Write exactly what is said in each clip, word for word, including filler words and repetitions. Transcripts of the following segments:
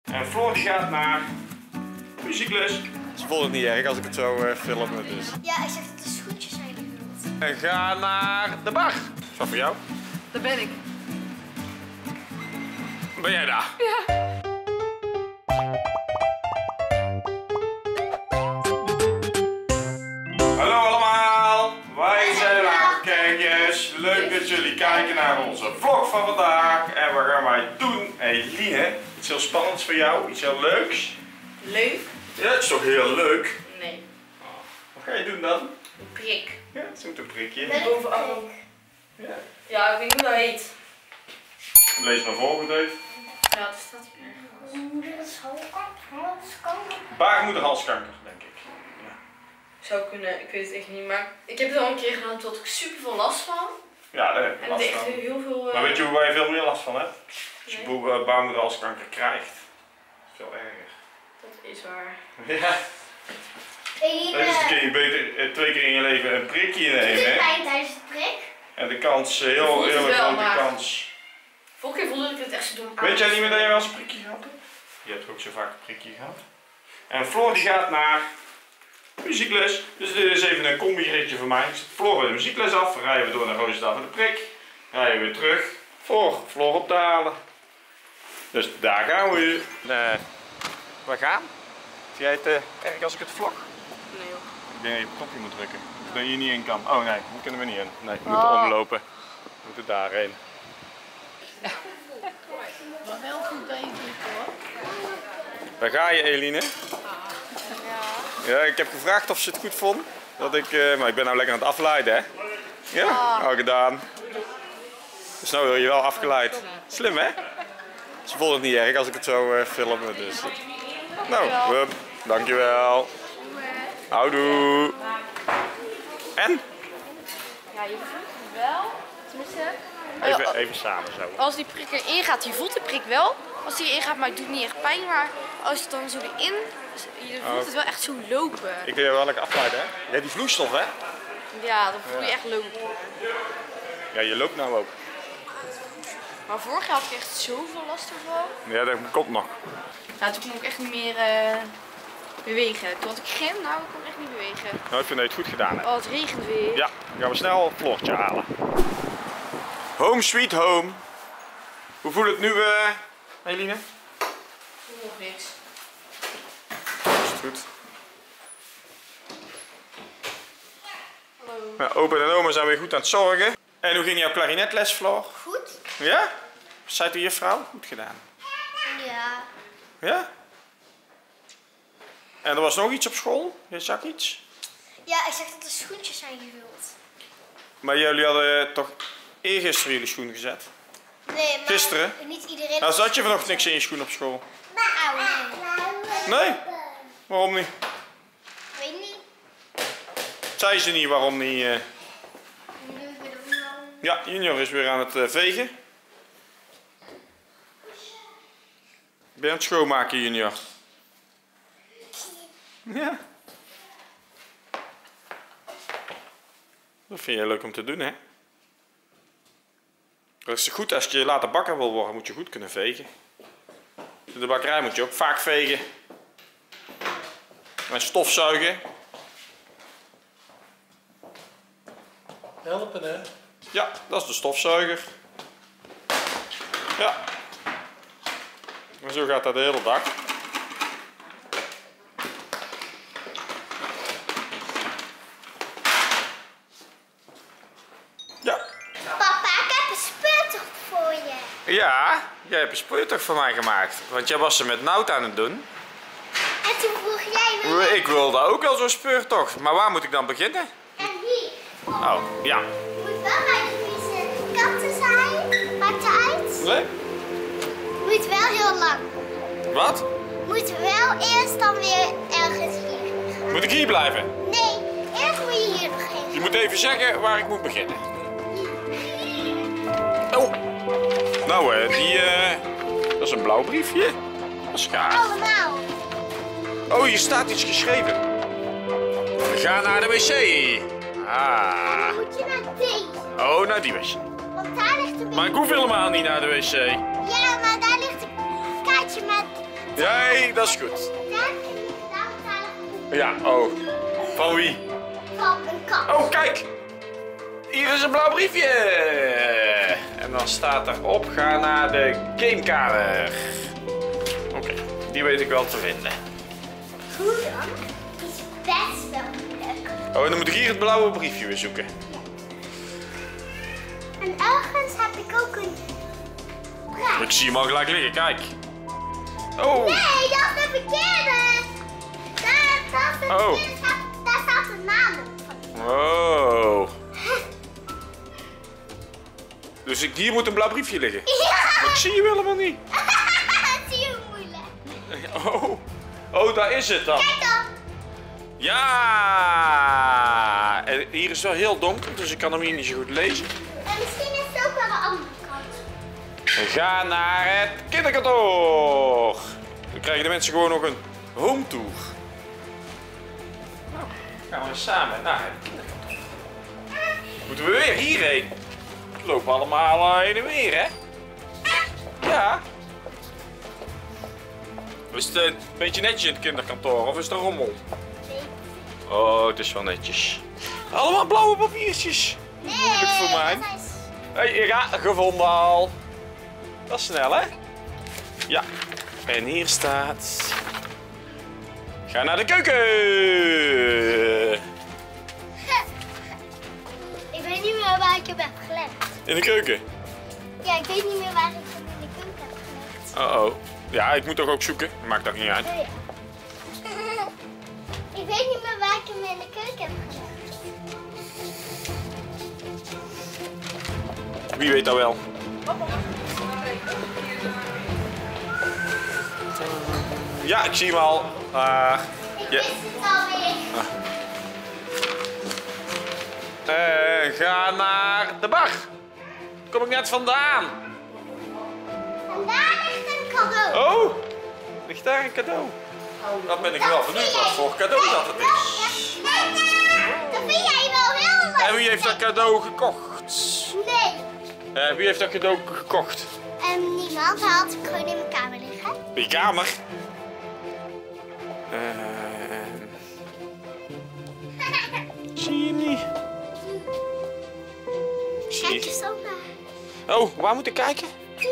En Floor die gaat naar muziekles. Ze voelt het niet erg als ik het zo uh, film. Dus. Ja, hij zegt dat de schoentjes zijn gevuld. En ga naar de bar. Is dat voor jou? Daar ben ik. Ben jij daar? Ja. Hallo allemaal, wij zijn kijkers. Leuk dat jullie kijken naar onze vlog van vandaag. En wat gaan wij doen? Eline, iets heel spannends voor jou, iets heel leuks. Leuk? Ja, het is toch heel leuk? Nee. Wat ga je doen dan? Een prik. Ja, het is een prikje. Met Bovenarm. Ja. Ja, ik weet niet hoe dat heet. Lees maar voor, wat heeft. Ja, dat staat hier ergens. Moedershalskanker. Baarmoederhalskanker, denk ik. Ja. Zou kunnen, ik weet het echt niet. Maar ik heb het al een keer gedaan, toen had ik super veel last van. Ja, daar heb ik En last echt van. heel veel. Uh... Maar weet je hoe wij veel meer last van hebben? Als je Nee. nee. baarmoederhalskanker krijgt. Dat is veel erger. Dat is waar. Ja. Dan is het kun je beter eh, twee keer in je leven een prikje Doe nemen. je Hè? pijn tijdens de prik? En de kans, eh, heel, voelt heel het wel, grote maar- kans. Vorige keer voelde ik het echt zo dom aan. Weet jij niet meer dat je wel eens een prikje gehad hebt? Je hebt ook zo vaak een prikje gehad. En Floor die gaat naar muziekles. Dus dit is even een combi-ritje voor mij. Ik zet Floor bij de muziekles af. Dan rijden we door naar Roosendaal voor de prik. Rijden we weer terug voor Floor op te halen. Dus daar gaan we. Uh, we gaan. Zie jij het uh, erg als ik het vlog? Nee hoor. Ik denk dat je op het knopje moet drukken. Dat je hier niet in kan. Oh nee, daar kunnen we niet in. Nee, we moeten Oh. omlopen. We moeten daarheen. Wel heel goed bezig hoor. Daar ga je, Eline. Ja. Ja, ik heb gevraagd of ze het goed vond. Dat ik, uh, maar ik ben nou lekker aan het afleiden, hè? Ja, al gedaan. Dus nou wil je wel afgeleid. Slim, hè? Ze vond het niet erg als ik het zo uh, film. Dus. Nou, hup, dankjewel. Houdoe. En? Ja, je voelt wel. Tenminste. Even, even samen zo. Als die prik erin gaat, je voelt de prik wel. Als die erin gaat, maar het doet niet echt pijn. Maar als het dan zo erin, je voelt het wel echt zo lopen. Ik wil je wel lekker afleiden, hè? Ja, die vloeistof, hè? Ja, dan voel je echt lopen. Ja, je loopt nou ook. Maar vorig jaar had ik echt zoveel last ervan. Ja, dat komt nog. Nou, toen kon ik echt niet meer uh, bewegen. Toen had ik geen, nou, ik kon echt niet bewegen. Nou, ik vind dat je het goed gedaan hebt. Oh, het regent weer. Ja, dan gaan we snel een Floortje halen. Home sweet home. Hoe voelt het nu, uh, Eline? Ik voel nog niks. Is het goed? Hallo. Nou, opa en oma zijn weer goed aan het zorgen. En hoe ging jouw klarinetles, Floor? Goed? Ja? Zei de juffrouw? Goed gedaan. Ja. Ja? En er was nog iets op school? Je zag iets? Ja, hij zegt dat de schoentjes zijn gevuld. Maar jullie hadden toch eergisteren jullie schoen gezet? Nee, maar Gisteren? niet iedereen. Nou, zat je vanochtend niks in je schoen op school? Nou, nee. Nee? Waarom niet? Weet niet. Zei ze niet waarom niet? Uh... Ja, Junior is weer aan het uh, vegen. Ben je aan het schoonmaken, Junior? Ja. Dat vind je leuk om te doen, hè? Dat is goed, als je later bakker wil worden, moet je goed kunnen vegen. De bakkerij moet je ook vaak vegen. En stofzuigen. Helpen, hè? Ja, dat is de stofzuiger. Ja. En zo gaat dat de hele dag. Ja. Papa, ik heb een speurtocht voor je. Ja, jij hebt een speurtocht voor mij gemaakt. Want jij was ze met Nout aan het doen. En toen vroeg jij me. Ik wilde ook wel zo'n speurtocht. Maar waar moet ik dan beginnen? En wie? Oh, ja. Moet wel bij de vieze katten zijn. Maakt het uit? Nee? Moet wel heel lang. Wat? Moet wel eerst dan weer ergens hier. Moet ik hier blijven? Nee, eerst moet je hier beginnen. Je moet even zeggen waar ik moet beginnen. Oh. Nou, hè, die, eh, dat is een blauw briefje. Dat is gaaf. Allemaal. Oh, hier staat iets geschreven. Ga naar de wc. Ah. Dan moet je naar deze. Oh, naar die wc. Want daar ligt een Maar ik hoef helemaal niet naar de wc. Ja, maar daar ligt een kaartje met Jij, dat is goed. Daar betalen we Ja, oh. Van wie? van een kat. Oh, kijk. Hier is een blauw briefje. En dan staat erop, ga naar de gamekamer. Oké, okay, die weet ik wel te vinden. Hoe dan? Die is best wel moeilijk. Oh, en dan moet ik hier het blauwe briefje weer zoeken. En ergens heb ik ook een prijs. Ik zie hem al gelijk liggen, kijk. Oh. Nee, dat is de verkeerde. Daar, dat is de Oh. verkeerde. Daar- Daar staat de naam op. Oh. Dus ik, hier moet een blauw briefje liggen. Ja. Maar ik zie hem helemaal niet. Dat zie je moeilijk. Oh. Oh, daar is het dan. Kijk dan. Ja. En hier is het wel heel donker, dus ik kan hem hier niet zo goed lezen. En misschien is het ook wel de andere kant. We gaan naar het kinderkantoor. Dan krijgen de mensen gewoon nog een home tour. Nou, gaan we samen naar het kinderkantoor. Moeten we weer hierheen? We lopen allemaal heen en weer, hè? Ja. Is het een beetje netjes in het kinderkantoor of is het een rommel? Oh, het is wel netjes. Allemaal blauwe papiertjes. Nee, Moeilijk voor mij. dat is... Hé, hey, ja, gevonden al. Dat is snel, hè? Ja. En hier staat... Ga naar de keuken. Ik weet niet meer waar ik hem heb gelegd. In de keuken. Ja, ik weet niet meer waar ik hem in de keuken heb gelegd. Oh oh. Ja, ik moet toch ook zoeken. Maakt toch niet uit. Oh ja. Ik weet niet meer waar ik hem in de keuken heb gelegd. Wie weet dat wel. Ja, ik zie hem al. Ah, Ik ja. wist het alweer. Eh, ga naar de bar. Daar kom ik net vandaan. En daar ligt een cadeau. Oh, ligt daar een cadeau? Dan ben ik wel benieuwd wat voor cadeau dat het is. Dat vind jij wel heel leuk. En wie heeft dat cadeau gekocht? Nee. Eh, wie heeft dat cadeau gekocht? En niemand had ik gewoon in mijn kamer liggen. In je kamer? Eh, zie je niet? Zie Kijk je? eens ook naar. Oh, waar moet ik kijken?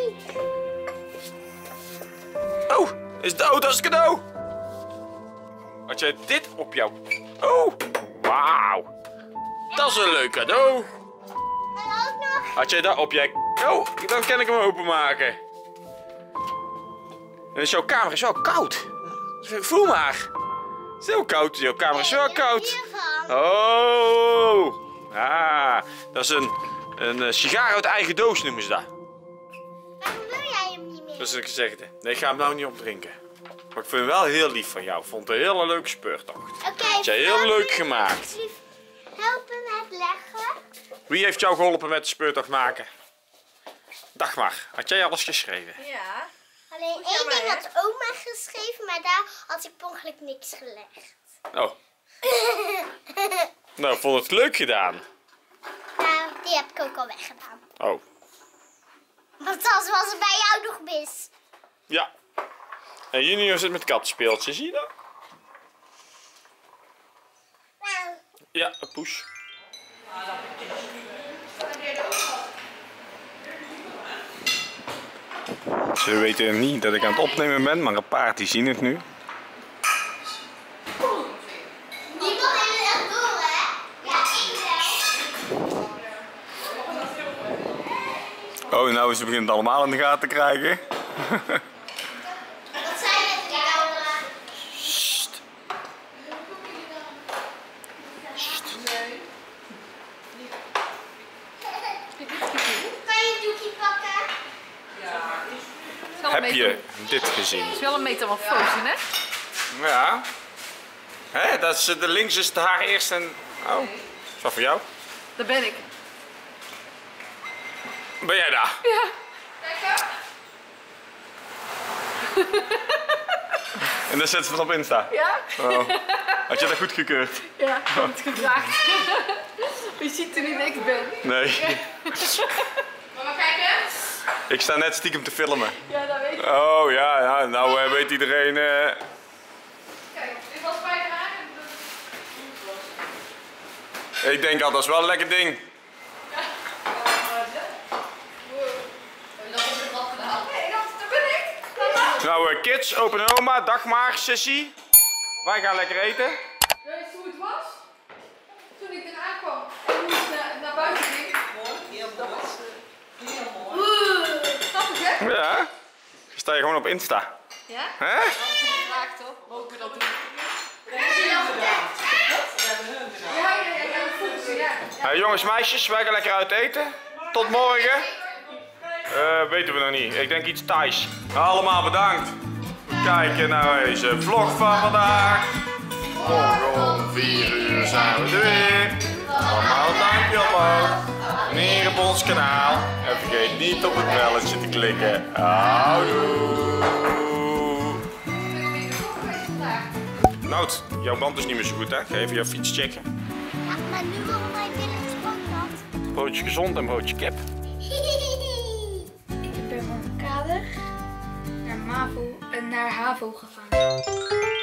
Oh, is het, oh, dat is het cadeau. Had jij dit op jou? Oh, wauw. Dat is een leuk cadeau. En ook nog. Had jij dat op jij... Oh, dan kan ik hem openmaken. En is jouw kamer is wel koud. Voel maar. Het is heel koud. Jouw kamer is wel koud. Hiervan. Oh. Ah, dat is een, een eh, sigaar uit eigen doos noemen ze dat. Waarom wil jij hem niet meer? Dat is een gezegde. Nee, ik ga hem nou niet opdrinken. Maar ik vind hem wel heel lief van jou. Ik vond het een hele leuke speurtocht. Oké. Heb jij heel leuk gemaakt. Helpen met leggen. Wie heeft jou geholpen met de speurtocht maken? Dagmar, had jij alles geschreven? Ja. Alleen Goed, één jammer, ding hè? had oma geschreven, maar daar had ik per ongeluk niks gelegd. Oh. Nou, ik vond het leuk gedaan. Nou, die heb ik ook al weggedaan. Oh. Want anders was het bij jou nog mis. Ja. En Junior zit met katspeeltjes, zie je dat? Nou, Ja, een poes. Ze weten niet dat ik aan het opnemen ben, maar een paar die zien het nu. niemand heeft het echt door, hè? Ja, ik wel. Oh, nou is het begint allemaal in de gaten te krijgen. Wat zei je tegen jou? Sst. Kan je een doekje pakken? Heb je dit gezien? Het is wel een metamorfose, hè? Ja. Hè, dat is, de links is het haar eerst en... Oh, is dat voor jou? Daar ben ik. Ben jij daar? Ja. En dan zet ze het op Insta. Ja? Oh. Had je dat goedgekeurd? Ja, ik heb het gevraagd. Je ziet er niet dat ik ben. Nee. Mama, kijken. Ik sta net stiekem te filmen. Ja, dat weet ik. Oh ja, ja. Nou uh, weet iedereen... Uh... Kijk, dit was bij de haak. Ik denk dat dat is wel een lekker ding. Ja. Nee, dat ben ik. Nou uh, kids, open en oma, dag maar, sissy. Wij gaan lekker eten. Weet je hoe het was? Toen ik eraan kwam en toen ik naar, naar buiten ging. Mooi, heel mooi. Heel mooi. Grappig hè? Ja. Sta je gewoon op Insta. Ja? Hè? Dat is een vraag toch? Mogen we dat doen? Heb je dat gedaan? Ja, ja, ja, ja, dat voelen ze, ja. ja. Uh, jongens, meisjes, wij gaan lekker uit eten. Tot morgen. Uh, weten we nog niet. Ik denk iets Thais. Allemaal bedankt. Kijken naar deze vlog van vandaag. Morgen om vier uur zijn we er weer. Allemaal een duimpje omhoog. Abonneer op ons kanaal. En vergeet niet op het belletje te klikken. Houdoe. Nout, jouw band is niet meer zo goed hè. Ga even jouw fiets checken. Ja, maar nu willen wij binnen het zwembad. Broodje gezond en broodje kip. Ik ben van de kader naar MAVO en naar HAVO gegaan.